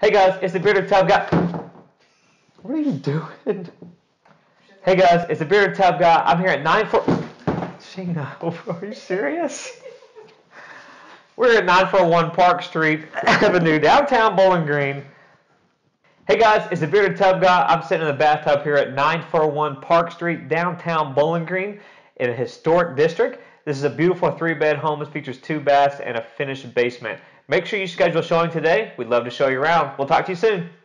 Hey guys, it's the Bearded Tub Guy. What are you doing? Hey guys, it's the Bearded Tub Guy. I'm here at 941. Sheena, are you serious? We're at 941 Park Street Avenue, downtown Bowling Green. Hey guys, it's the Bearded Tub Guy. I'm sitting in the bathtub here at 941 Park Street, downtown Bowling Green, in a historic district. This is a beautiful 3-bed home. It features 2 baths and a finished basement. Make sure you schedule a showing today. We'd love to show you around. We'll talk to you soon.